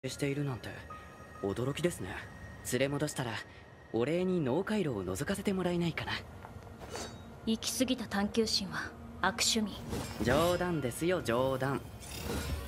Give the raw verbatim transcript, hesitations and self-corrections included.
しているなんて驚きですね。連れ戻したらお礼に脳回路を覗かせてもらえないかな。 行き過ぎた探求心は悪趣味。 冗談ですよ、冗談。